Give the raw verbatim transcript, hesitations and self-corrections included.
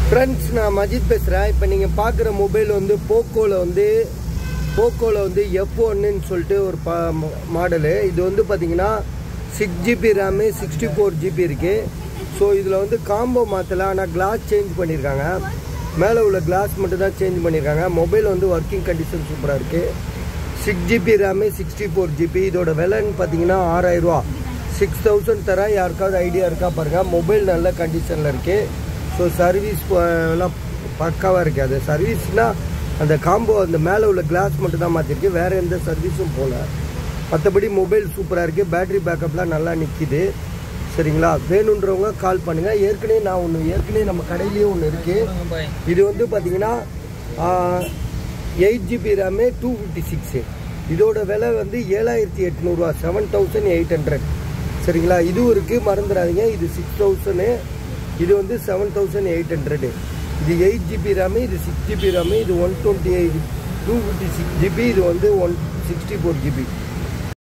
Friends, நான் மஜித் பேசுகிறேன். இப்போ நீங்கள் பார்க்குற மொபைல் வந்து போக்கோவில் வந்து போக்கோவில் வந்து எஃப் ஒன்னுன்னு சொல்லிட்டு ஒரு பா மாடலு. இது வந்து பார்த்தீங்கன்னா six GB RAM sixty four GB இருக்குது. ஸோ இதில் வந்து காம்போ மாற்றலை, ஆனால் கிளாஸ் சேஞ்ச் பண்ணியிருக்காங்க. மேலே உள்ள கிளாஸ் மட்டும் தான் சேஞ்ச் பண்ணியிருக்காங்க. மொபைல் வந்து ஒர்க்கிங் கண்டிஷன் சூப்பராக இருக்குது. Six GB RAM sixty four GB. இதோட விலைன்னு பார்த்தீங்கன்னா ஆறாயிரரூவா. சிக்ஸ் தௌசண்ட் தர யாருக்காவது ஐடியா இருக்கா பாருங்கள். மொபைல் நல்ல கண்டிஷனில் இருக்குது. ஸோ சர்வீஸ் எல்லாம் பக்காவாக இருக்குது. அது சர்வீஸ்னால் அந்த காம்போ அந்த மேலே உள்ள கிளாஸ் மட்டும் தான் மாற்றிருக்கு, வேறு எந்த சர்வீஸும் போகல. மற்றபடி மொபைல் சூப்பராக இருக்குது. பேட்ரி பேக்கப்லாம் நல்லா நிற்கிது. சரிங்களா? வேணுன்றவங்க கால் பண்ணுங்கள். ஏற்கனவே நான் ஒன்று ஏற்கனவே நம்ம கடையிலேயே ஒன்று இருக்குது. இது வந்து பார்த்தீங்கன்னா eight GB RAM two fifty six. இதோட விலை வந்து ஏழாயிரத்தி எட்நூறுவா, செவன் தௌசண்ட் எயிட் ஹண்ட்ரட். சரிங்களா? இதுவும் இருக்குது, மறந்துடாதீங்க. இது சிக்ஸ் தௌசண்ட், இது வந்து செவன் தௌசண்ட் எயிட் ஹண்ட்ரடு. இது எயிட் ஜிபி ரேமு, இது சிக்ஸ் ஜிபி ரேமு, இது one twenty eight two fifty six GB, இது வந்து ஒன் சிக்ஸ்டி ஃபோர் ஜிபி.